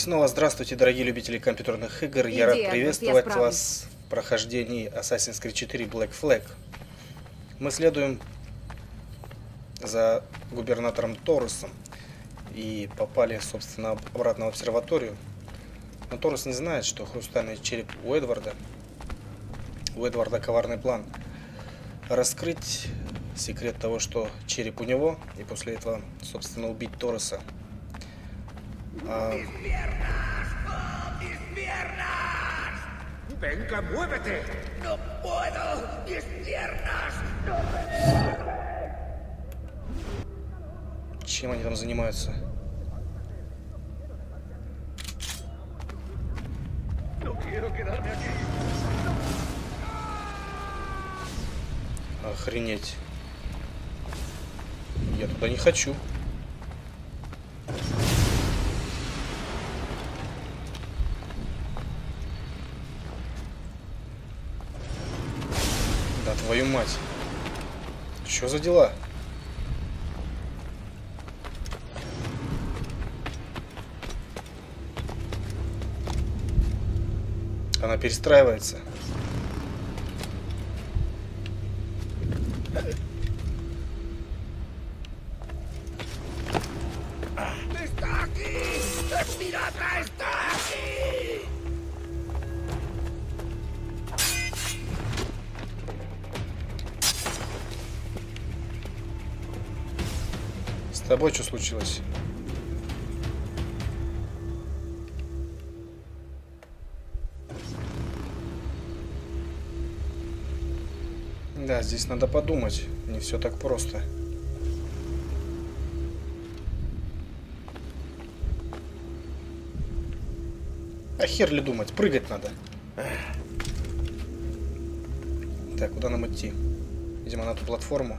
снова здравствуйте, дорогие любители компьютерных игр. Я рад приветствовать вас в прохождении Assassin's Creed 4 Black Flag. Мы следуем за губернатором Торресом и попали, собственно, обратно в обсерваторию. Но Торрес не знает, что хрустальный череп у Эдварда. У Эдварда коварный план раскрыть секрет того, что череп у него, и после этого, собственно, убить Торреса. Venga, muévete. No puedo. Mis piernas. Чем они там занимаются? No quiero quedarme aquí. Охренеть. Я туда не хочу. Да твою мать. Что за дела? Она перестраивается. Está aquí. El pirata está aquí. С тобой что случилось? Да, здесь надо подумать. Не все так просто. А хер ли думать? Прыгать надо. Так, куда нам идти? Видимо, на ту платформу.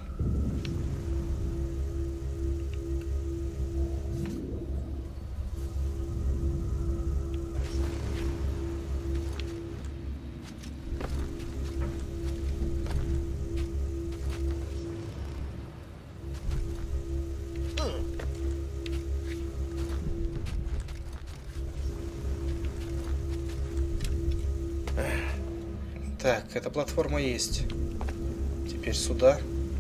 Так, эта платформа есть. Теперь сюда.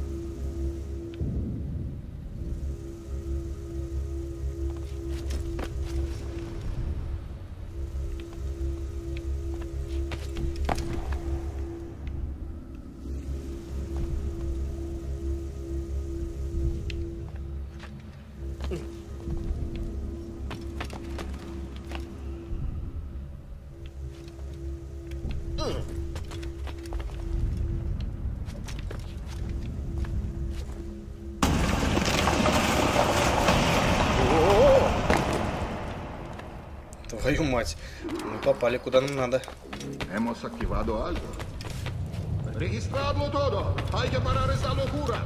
Твою мать. Мы попали куда нам надо. Hemos activado algo. Registradlo todo. Hay que parar esa locura.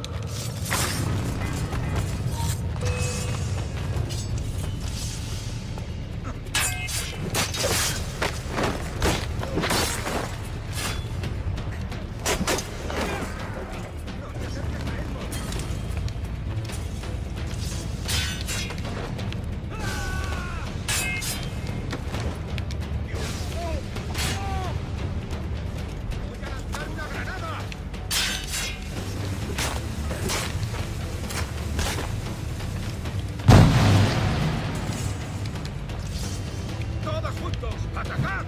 Todos juntos. Atacar.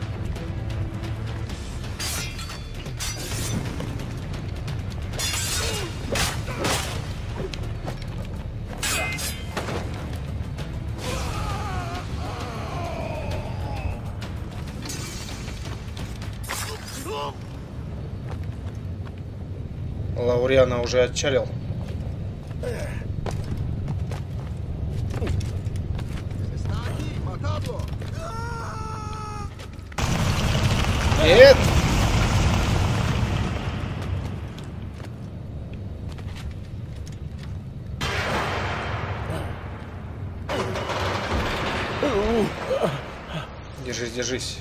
Лауриана уже отчалил. Está aquí. Matadlo. Нет! Держись, держись.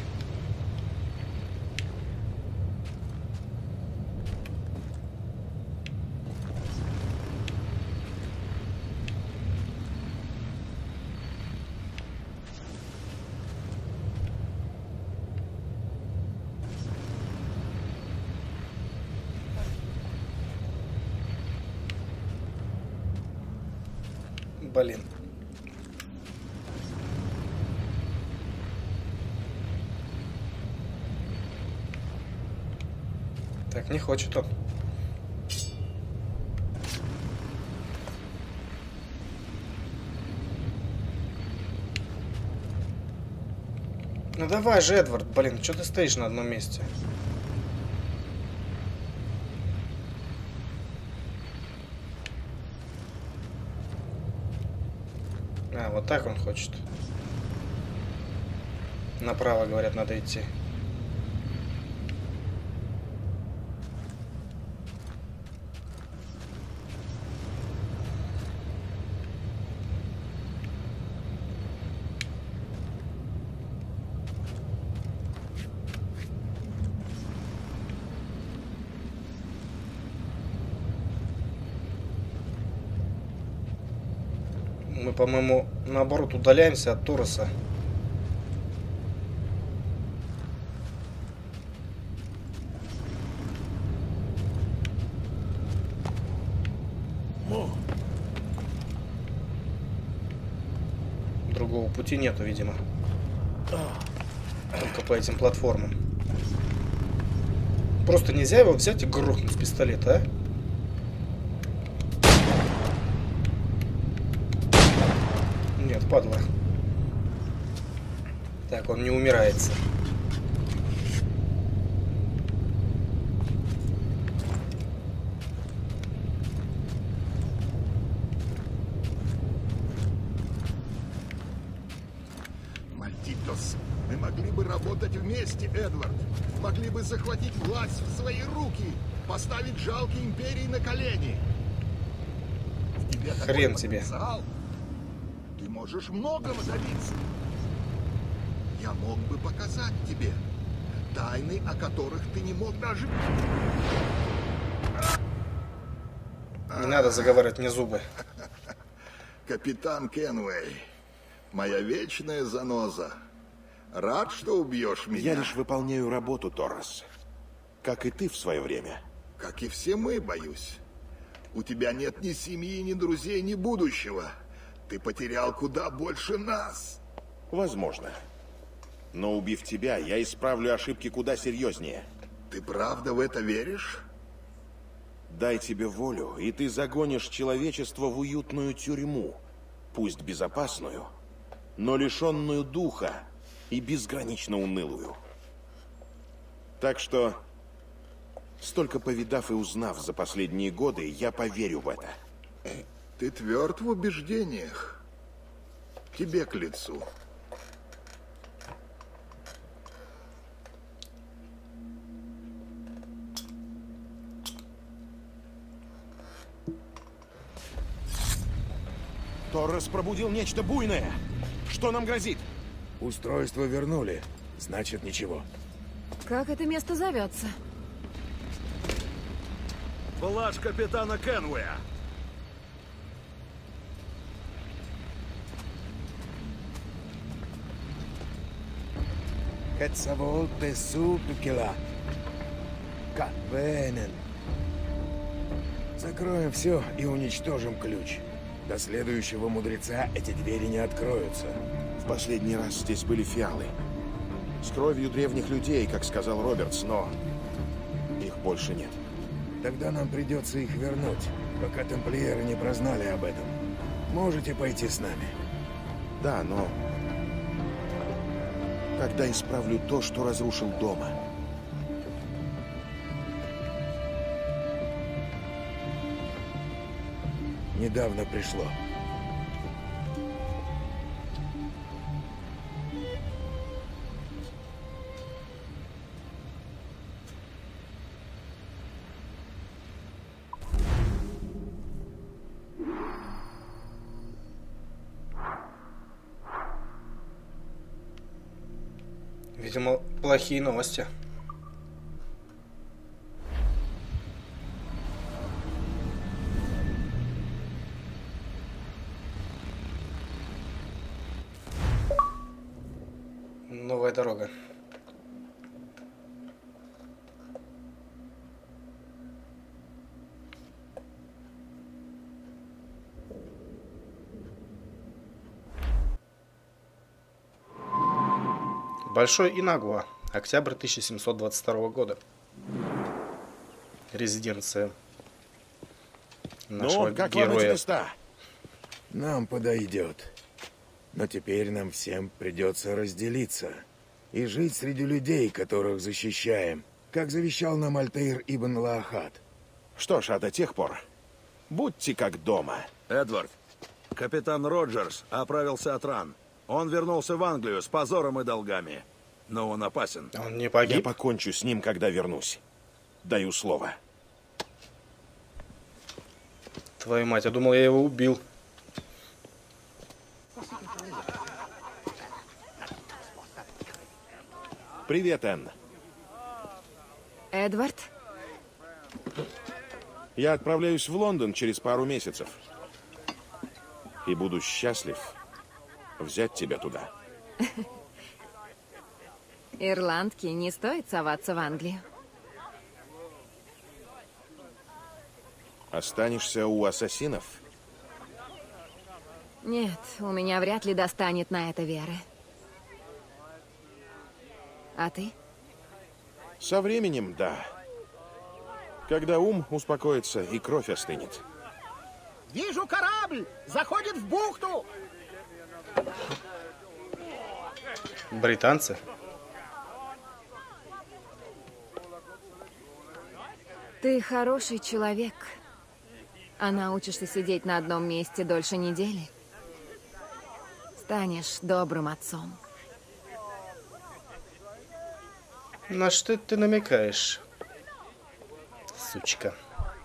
Блин. Так, не хочет он. Ну давай же, Эдвард, блин, что ты стоишь на одном месте? А, вот так он хочет. Направо, говорят, надо идти. Мы, по-моему, наоборот, удаляемся от Тороса. Другого пути нету, видимо. Только по этим платформам. Просто нельзя его взять и грохнуть с пистолета, а? Нет, падла. Так, он не умирается. Мальдитос, мы могли бы работать вместе, Эдвард. Могли бы захватить власть в свои руки, поставить жалкие империи на колени. В тебе такой Хрен тебе. потенциал. Ты можешь многого добиться. Я мог бы показать тебе тайны, о которых ты не мог даже... Не надо заговаривать мне зубы. Капитан Кенуэй, моя вечная заноза. Рад, что убьешь меня. Я лишь выполняю работу, Торрес. Как и ты в свое время. Как и все мы, боюсь. У тебя нет ни семьи, ни друзей, ни будущего. Ты потерял куда больше нас. Возможно. Но убив тебя, я исправлю ошибки куда серьезнее. Ты правда в это веришь? Дай тебе волю, и ты загонишь человечество в уютную тюрьму. Пусть безопасную, но лишенную духа и безгранично унылую. Так что, столько повидав и узнав за последние годы, я поверю в это. Ты тверд в убеждениях. Тебе к лицу. Торрес пробудил нечто буйное. Что нам грозит? Устройство вернули. Значит, ничего. Как это место зовется? Плащ капитана Кенуэя. Кацавол Тесу Тукела. Кавенен. Закроем все и уничтожим ключ. До следующего мудреца эти двери не откроются. В последний раз здесь были фиалы. С кровью древних людей, как сказал Робертс, но их больше нет. Тогда нам придется их вернуть, пока тамплиеры не прознали об этом. Можете пойти с нами. Да, но когда исправлю то, что разрушил дома. Недавно пришло. Видимо, плохие новости. Новая дорога. Большой Инагуа. Октябрь 1722 года. Резиденция нашего Ну, как вам эти героя. места? Нам подойдет. Но теперь нам всем придется разделиться и жить среди людей, которых защищаем, как завещал нам Альтаир ибн Лаахад. Что ж, а до тех пор будьте как дома. Эдвард, капитан Роджерс оправился от ран. Он вернулся в Англию с позором и долгами. Но он опасен. Он не Я погиб? покончу с ним, когда вернусь. Даю слово. Твою мать, я думал, я его убил. Привет, Энн. Эдвард? Я отправляюсь в Лондон через пару месяцев. И буду счастлив взять тебя туда. Ирландке не стоит соваться в Англию. Останешься у ассасинов? Нет, у меня вряд ли достанет на это веры. А ты? Со временем, да. Когда ум успокоится и кровь остынет. Вижу корабль! Заходит в бухту! Британцы? Ты хороший человек. А научишься сидеть на одном месте дольше недели? Станешь добрым отцом. На что ты намекаешь, сучка?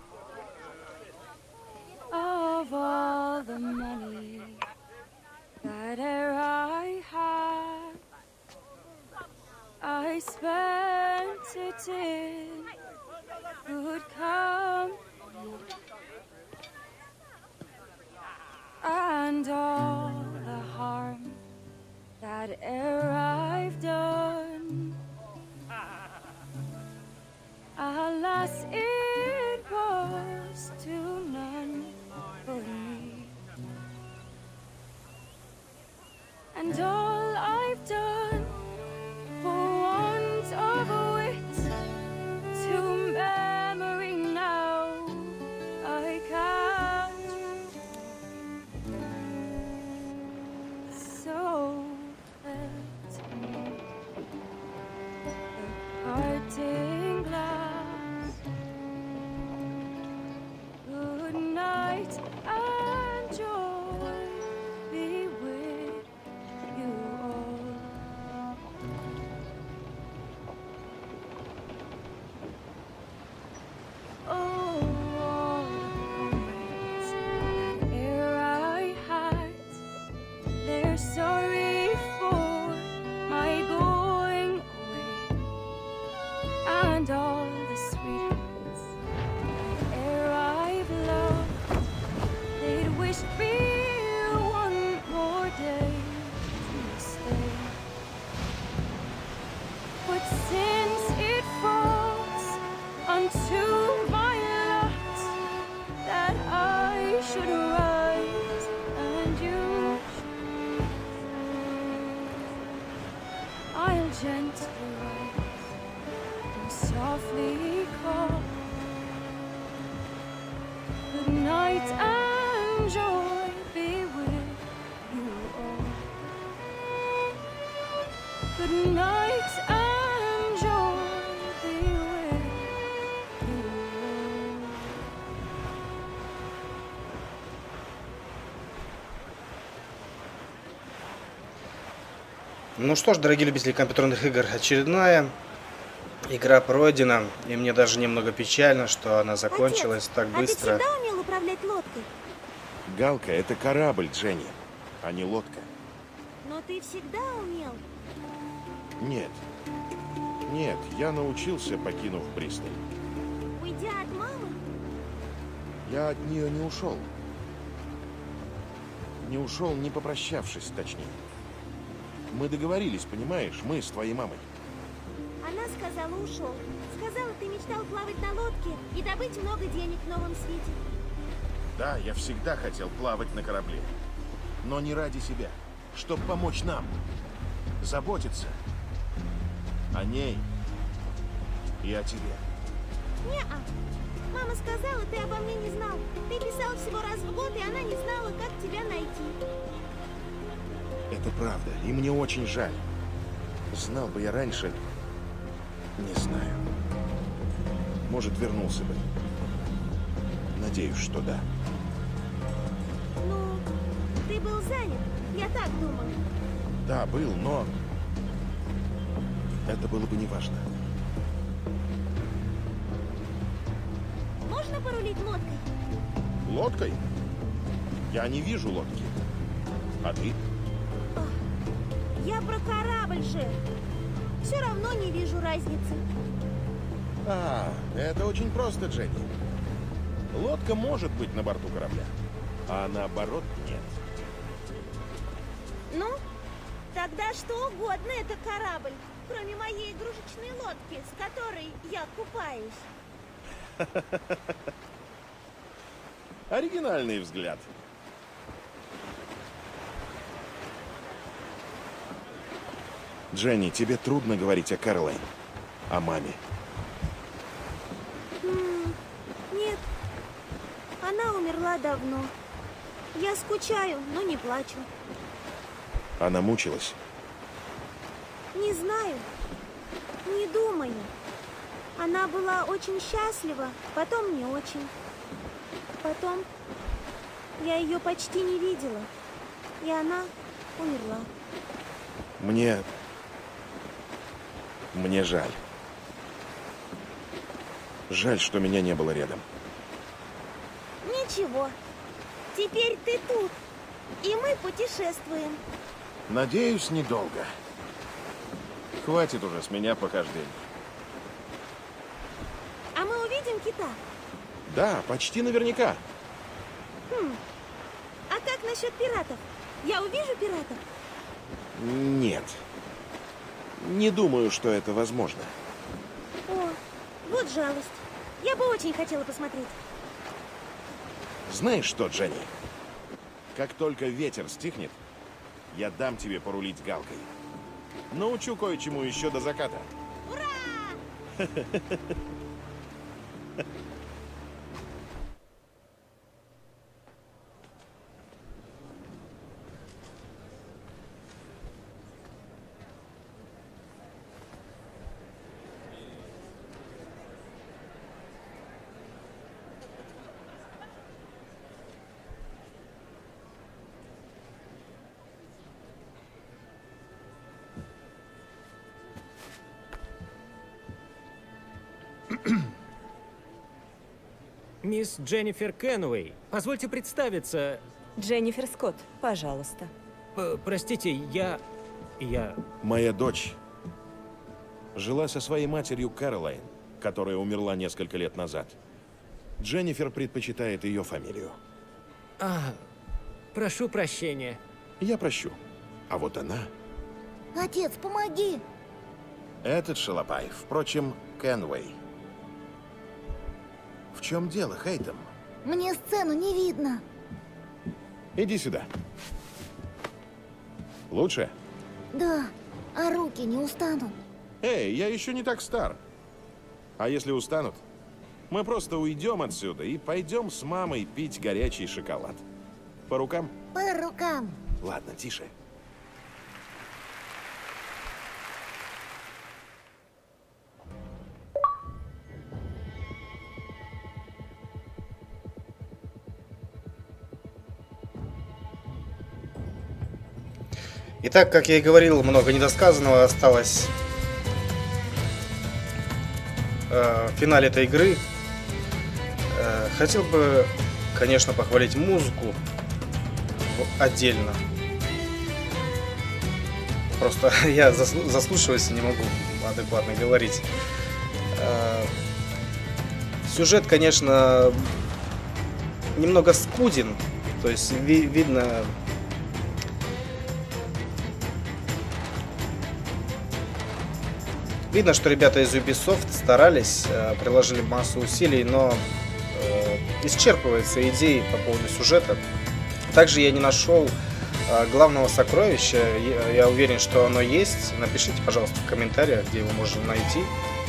Of all the money that e'er I had, I spent it in good company, and all the harm that e'er I've done, alas, it was to none but me. And all I've done for want of wit, to memory now I can't. So let me the parting glass. Good night and joy be with you all. Oh, all the moments that e'er I had, they're sorry for my going away, and all the sweethearts that e'er I've loved, they'd wish me one more day to stay. But since it falls unto my lot that I should rise and you should fall, I'll gently rise and softly call. Good night and joy be with you all. Good night and joy be with you all. Ну что ж, дорогие любители компьютерных игр, очередная игра пройдена. И мне даже немного печально, что она закончилась так быстро. А ты всегда умел управлять лодкой? Галка — это корабль, Дженни, а не лодка. Но ты всегда умел. Нет. Нет, я научился, покинув Бристоль. Уйдя от мамы? Я от нее не ушел. Не ушел, не попрощавшись, точнее. Мы договорились, понимаешь, мы с твоей мамой. Она сказала, ушел. Сказала, ты мечтал плавать на лодке и добыть много денег в новом свете. Да, я всегда хотел плавать на корабле. Но не ради себя, чтобы помочь нам. Заботиться О ней и о тебе. Не-а. Мама сказала, ты обо мне не знал. Ты писал всего раз в год, и она не знала, как тебя найти. Это правда, и мне очень жаль. Знал бы я раньше, не знаю. Может, вернулся бы. Надеюсь, что да. Ну, ты был занят, я так думаю. Да, был, но это было бы неважно. Можно порулить лодкой? Лодкой? Я не вижу лодки. А ты? Я про корабль же. Все равно не вижу разницы. А, это очень просто, Дженни. Лодка может быть на борту корабля, а наоборот нет. Ну, тогда что угодно это корабль, кроме моей игрушечной лодки, с которой я купаюсь. Оригинальный взгляд. Дженни, тебе трудно говорить о Кэролайн, о маме. Нет, она умерла давно. Я скучаю, но не плачу. Она мучилась. Не знаю, не думаю. Она была очень счастлива, потом не очень. Потом я ее почти не видела, и она умерла. Мне жаль. Жаль, что меня не было рядом. Ничего, теперь ты тут, и мы путешествуем. Надеюсь, недолго. Хватит уже с меня похождений. А мы увидим кита? Да, почти наверняка. А как насчет пиратов? Я увижу пиратов? Нет. Не думаю, что это возможно. О, вот жалость. Я бы очень хотела посмотреть. Знаешь что, Дженни? Как только ветер стихнет, я дам тебе порулить галкой. Научу кое-чему еще до заката. Ура! Мисс Дженнифер Кенуэй, позвольте представиться. Дженнифер Скотт, пожалуйста. Простите, я... Моя дочь жила со своей матерью Кэролайн, которая умерла несколько лет назад. Дженнифер предпочитает ее фамилию. Прошу прощения. Я прощу. А вот она... Отец, помоги! Этот шалопай, впрочем, Кенуэй. В чем дело, Хейтем? Мне сцену не видно. Иди сюда. Лучше? Да, а руки не устанут. Эй, я еще не так стар. А если устанут, мы просто уйдем отсюда и пойдем с мамой пить горячий шоколад. По рукам? По рукам. Ладно, тише. Итак, как я и говорил, много недосказанного осталось в финале этой игры. Хотел бы, конечно, похвалить музыку отдельно. Просто я заслушиваюсь и не могу адекватно говорить. Сюжет, конечно, немного скуден. То есть видно... Видно, что ребята из Ubisoft старались, приложили массу усилий, но исчерпывается идеи по поводу сюжета. Также я не нашел главного сокровища. Я уверен, что оно есть. Напишите, пожалуйста, в комментариях, где его можно найти.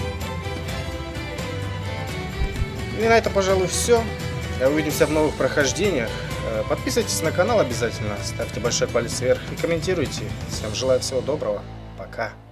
И на этом, пожалуй, все. Увидимся в новых прохождениях. Подписывайтесь на канал обязательно, ставьте большой палец вверх и комментируйте. Всем желаю всего доброго. Пока.